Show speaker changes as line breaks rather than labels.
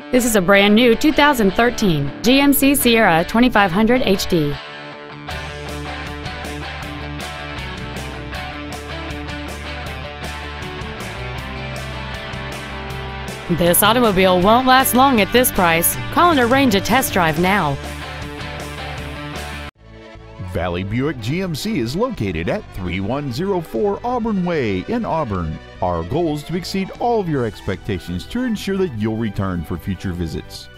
This is a brand new 2013 GMC Sierra 2500 HD. This automobile won't last long at this price. Call and arrange a test drive now.
Valley Buick GMC is located at 3104 Auburn Way in Auburn. Our goal is to exceed all of your expectations to ensure that you'll return for future visits.